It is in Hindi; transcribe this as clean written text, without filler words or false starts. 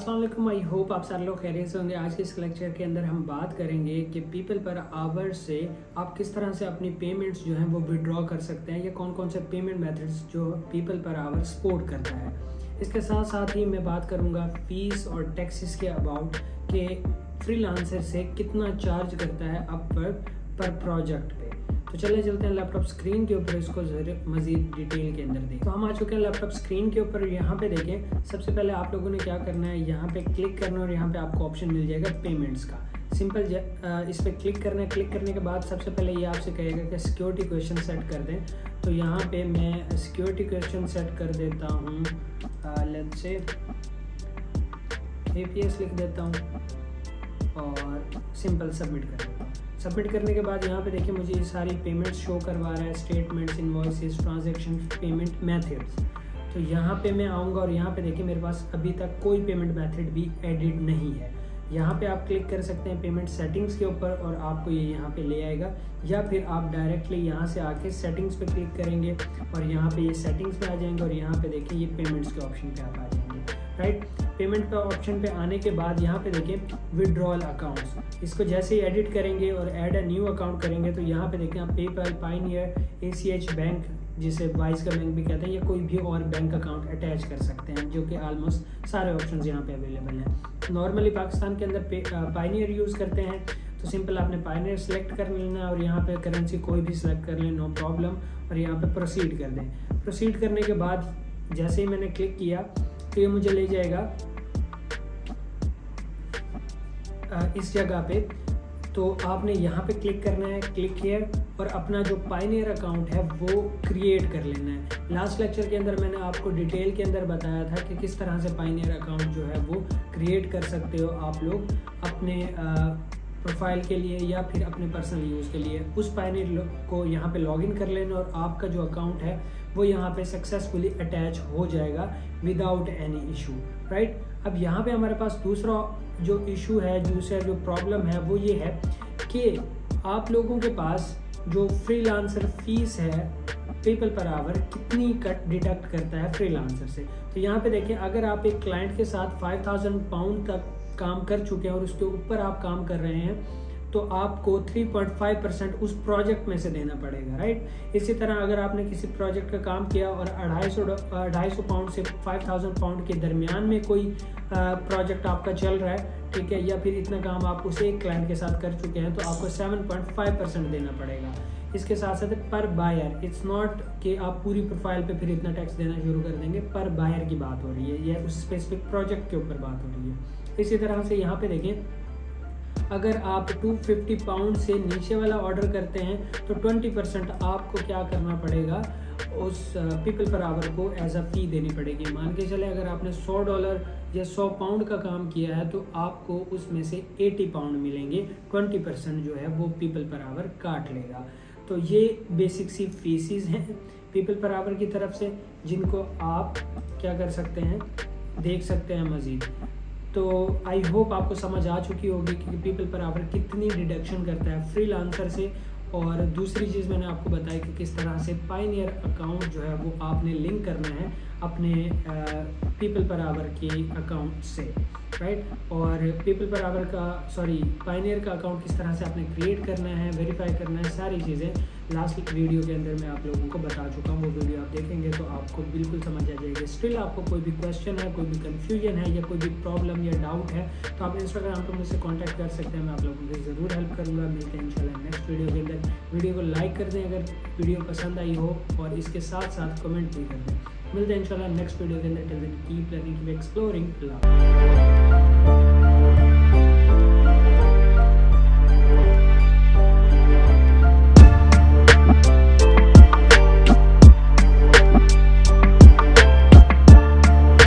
अस्सलाम वालेकुम। आई होप आप सारे लोग खैरियत से होंगे। आज के इस लेक्चर के अंदर हम बात करेंगे कि पीपल पर आवर से आप किस तरह से अपनी पेमेंट्स जो हैं वो विड्रॉ कर सकते हैं या कौन कौन से पेमेंट मेथड्स जो पीपल पर आवर सपोर्ट करता है। इसके साथ साथ ही मैं बात करूंगा फीस और टैक्सेस के अबाउट कि फ्रीलांसर से कितना चार्ज करता है अपवर्क पर प्रोजेक्ट पे। तो चले चलते हैं लैपटॉप स्क्रीन के ऊपर, इसको मजीद डिटेल के अंदर देखें। तो हम आ चुके हैं लैपटॉप स्क्रीन के ऊपर। यहाँ पे देखें, सबसे पहले आप लोगों ने क्या करना है, यहाँ पे क्लिक करना और यहाँ पे आपको ऑप्शन मिल जाएगा पेमेंट्स का। सिंपल इस पर क्लिक करना है। क्लिक करने के बाद सबसे पहले ये आपसे कहेगा कि सिक्योरिटी क्वेश्चन सेट कर दें। तो यहाँ पे मैं सिक्योरिटी क्वेश्चन सेट कर देता हूँ, लेट्स से APS लिख देता हूँ और सिंपल सबमिट कर देता हूँ। सबमिट करने के बाद यहाँ पे देखिए मुझे ये सारी पेमेंट्स शो करवा रहा है, statements, invoices, transaction, payment methods. तो यहाँ पे मैं आऊँगा और यहाँ पे देखिए मेरे पास अभी तक कोई पेमेंट मेथड भी एडिट नहीं है। यहाँ पे आप क्लिक कर सकते हैं पेमेंट सेटिंग्स के ऊपर और आपको ये यहाँ पे ले आएगा, या फिर आप डायरेक्टली यहाँ से आके सेटिंग्स पे क्लिक करेंगे और यहाँ पे ये सेटिंग्स पे आ जाएंगे और यहाँ पे देखिए ये पेमेंट्स के ऑप्शन पे आप आ जाएंगे। राइट, पेमेंट का ऑप्शन पे आने के बाद यहाँ पे देखिए विड्रॉल अकाउंट्स, इसको जैसे ही एडिट करेंगे और ऐड अ न्यू अकाउंट करेंगे तो यहाँ पे देखिए आप पेपैल, पायनियर, ACH बैंक जिसे वाइस का बैंक भी कहते हैं, या कोई भी और बैंक अकाउंट अटैच कर सकते हैं, जो कि ऑलमोस्ट सारे ऑप्शंस यहाँ पे अवेलेबल हैं। नॉर्मली पाकिस्तान के अंदर पायनियर यूज़ करते हैं, तो सिंपल आपने पायनियर सेलेक्ट कर लेना है और यहाँ पे करेंसी कोई भी सिलेक्ट कर लें, नो प्रॉब्लम, और यहाँ पे प्रोसीड कर दें। प्रोसीड करने के बाद जैसे ही मैंने क्लिक किया तो ये मुझे ले जाएगा इस जगह पे। तो आपने यहाँ पे क्लिक करना है, क्लिक हियर, और अपना जो पायनियर अकाउंट है वो क्रिएट कर लेना है। लास्ट लेक्चर के अंदर मैंने आपको डिटेल के अंदर बताया था कि किस तरह से पायनियर अकाउंट जो है वो क्रिएट कर सकते हो आप लोग अपने प्रोफाइल के लिए या फिर अपने पर्सनल यूज़ के लिए। उस पायनियर को यहाँ पे लॉगिन कर लेना और आपका जो अकाउंट है वो यहाँ पे सक्सेसफुली अटैच हो जाएगा विदाउट एनी इशू। राइट, अब यहाँ पे हमारे पास दूसरा जो इशू है, दूसरा जो प्रॉब्लम है वो ये है कि आप लोगों के पास जो फ्रीलांसर फीस है पेपल पर आवर कितनी कट डिडक्ट करता है फ्रीलांसर से। तो यहाँ पे देखिए, अगर आप एक क्लाइंट के साथ 5000 पाउंड तक काम कर चुके हैं और उसके ऊपर आप काम कर रहे हैं तो आपको 3.5% उस प्रोजेक्ट में से देना पड़ेगा। राइट, इसी तरह अगर आपने किसी प्रोजेक्ट का काम किया और 250 पाउंड से 5000 पाउंड के दरमियान में कोई प्रोजेक्ट आपका चल रहा है, ठीक है, या फिर इतना काम आप उसे एक क्लाइंट के साथ कर चुके हैं, तो आपको 7.5% देना पड़ेगा। इसके साथ साथ पर बायर, इट्स नॉट कि आप पूरी प्रोफाइल पे फिर इतना टैक्स देना शुरू कर देंगे, पर बायर की बात हो रही है, यह उस स्पेसिफिक प्रोजेक्ट के ऊपर बात हो रही है। इसी तरह से यहाँ पे देखें, अगर आप 250 पाउंड से नीचे वाला ऑर्डर करते हैं तो 20% आपको क्या करना पड़ेगा, उस पीपल पर आवर को एज अ फी देनी पड़ेगी। मान के चले अगर आपने $100 या 100 पाउंड का काम किया है तो आपको उसमें से 80 पाउंड मिलेंगे, 20% जो है वो पीपल पर आवर काट लेगा। तो ये बेसिक सी फीसिस हैं पीपल पर आवर की तरफ से, जिनको आप क्या कर सकते हैं, देख सकते हैं मज़ीद। तो आई होप आपको समझ आ चुकी होगी कि पीपल पर आवर कितनी डिडक्शन करता है फ्रीलांसर से। और दूसरी चीज़ मैंने आपको बताई कि किस तरह से पायनियर अकाउंट जो है वो आपने लिंक करना है अपने पीपल पर आवर के अकाउंट से। राइट, और पीपल पर आवर का पायनियर का अकाउंट किस तरह से आपने क्रिएट करना है, वेरीफाई करना है, सारी चीज़ें लास्ट वीडियो के अंदर मैं आप लोगों को बता चुका हूँ। वो वीडियो आप देखेंगे तो आपको बिल्कुल समझ आ जाएगी। स्टिल आपको कोई भी क्वेश्चन है, कोई भी कन्फ्यूजन है या कोई भी प्रॉब्लम या डाउट है तो आप इंस्टाग्राम पर मुझसे कॉन्टैक्ट कर सकते हैं, मैं आप लोगों की ज़रूर हेल्प करूँगा। मिलते हैं इंशाल्लाह नेक्स्ट वीडियो के अंदर। वीडियो को लाइक कर दें अगर वीडियो पसंद आई हो, और इसके साथ साथ कमेंट भी कर दें। मिलते हैं इंशाल्लाह नेक्स्ट वीडियो के अंदर। Till then keep learning, keep exploring.